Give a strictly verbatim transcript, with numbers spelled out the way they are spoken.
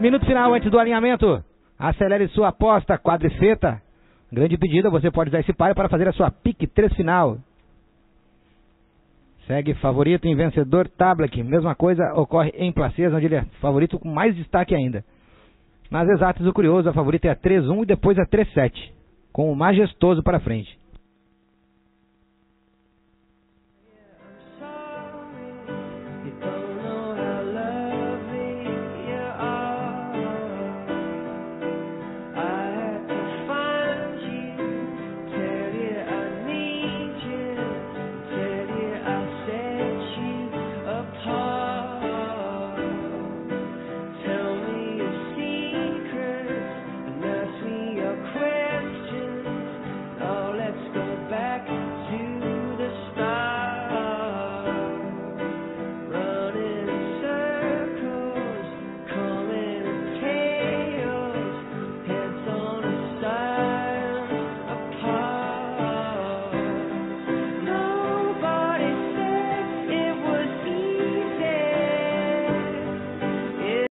Minuto final antes do alinhamento. Acelere sua aposta, quadriceta. Grande pedida, você pode usar esse páreo para fazer a sua pique três final. Segue favorito em vencedor, Tablet. Mesma coisa ocorre em placês, onde ele é favorito com mais destaque ainda. Nas exatas, o curioso, a favorita é a três um e depois a três sete, com o majestoso para frente.